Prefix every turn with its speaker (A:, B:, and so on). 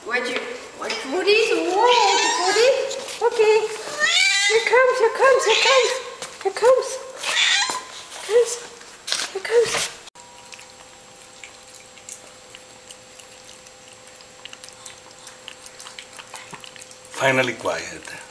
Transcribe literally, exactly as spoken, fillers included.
A: What you want foodies? Whoa, foodie? Okay. Here comes, here comes, here comes. Here comes. Here comes. Here comes.
B: Finally quiet.